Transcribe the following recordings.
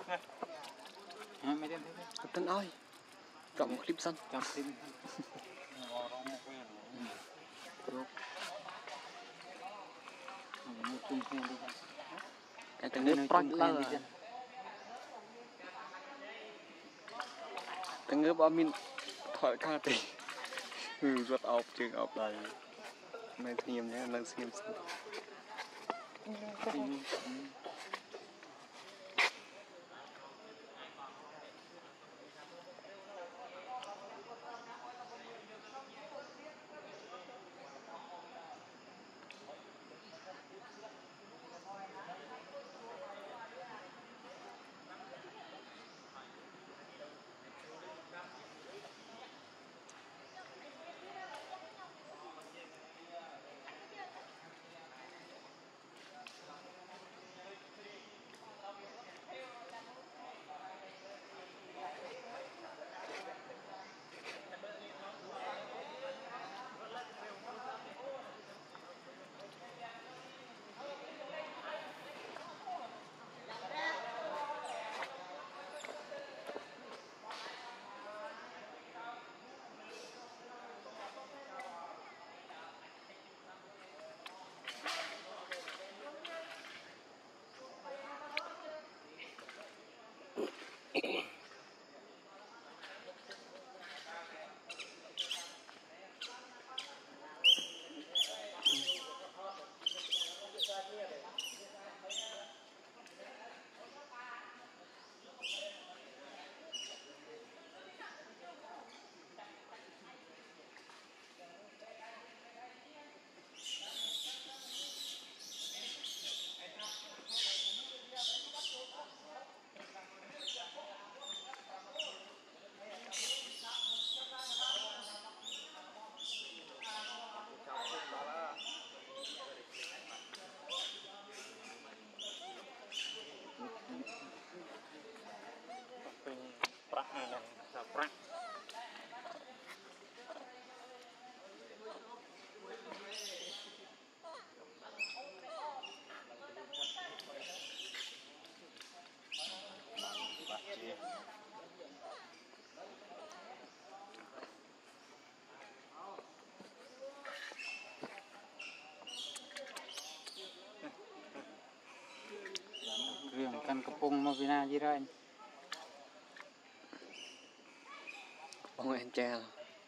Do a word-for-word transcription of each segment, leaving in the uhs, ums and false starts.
mấy tên thế tên ơi trọng clip xanh trọng clip cái tên nước proi lơ tên nước bao min thoại ca thì ừ rất ốp chừng ốp đây này thêm nhé lần xem riêng căn Kapung mà Vina gì đó anh ông anh cha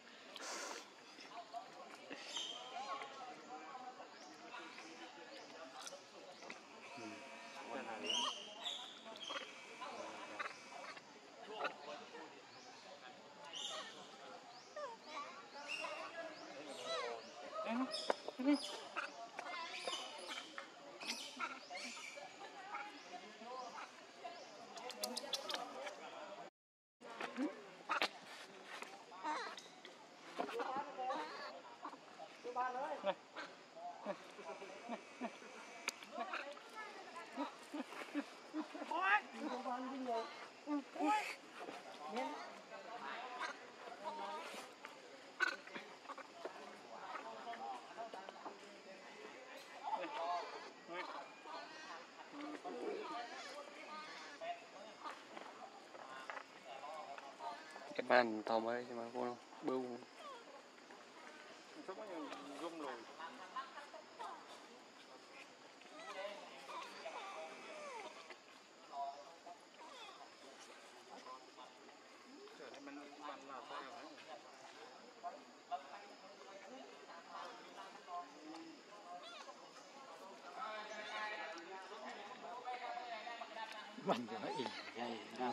cái bàn tàu mới mà cô bưu mình nói ỉ dây đâu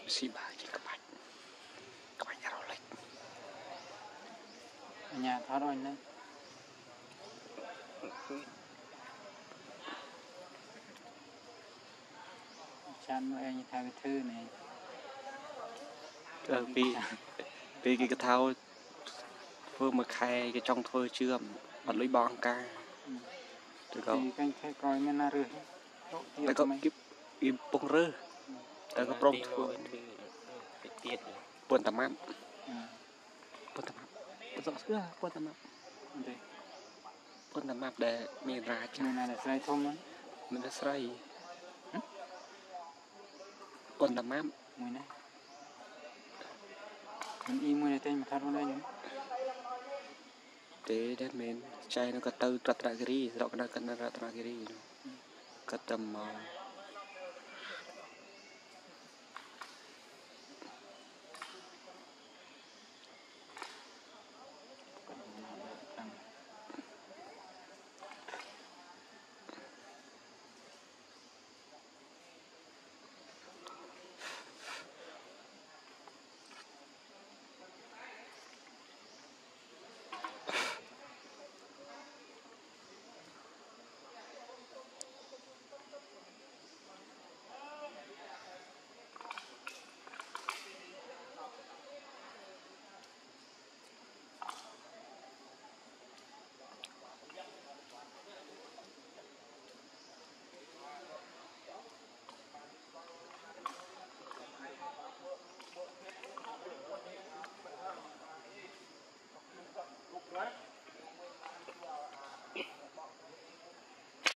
xì bà chỉ các bạn các bạn nhà rồi nhà thoát rồi nữa chăn nuôi anh thay cái thư này ờ vì vì cái cái thao vừa mà khai cái trong thôi chưa mà lấy bong ca từ đó thì canh khai coi men na rửa tại có kiếp im bông rơ tại có prom thôi buồn tầm mát buồn tầm mát buồn rõ chưa buồn tầm mát buồn tầm mát để mình ra cho mình là sai thông á mình đã sai buồn tầm mát mùi này mình im mùi này tên mà thoát luôn đây nhỉ để để mình chạy nó có từ trật ra cái gì rõ cái nó cần ra ra cái gì cất tầm